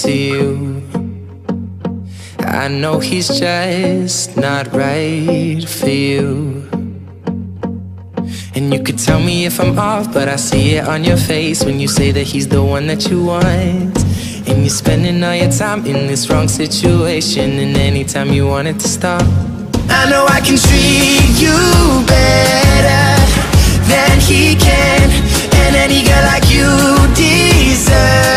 to you. I know he's just not right for you. And you could tell me if I'm off, but I see it on your face when you say that he's the one that you want. And you're spending all your time in this wrong situation, and anytime you want it to stop. I know I can treat you better than he can, and any girl like you deserves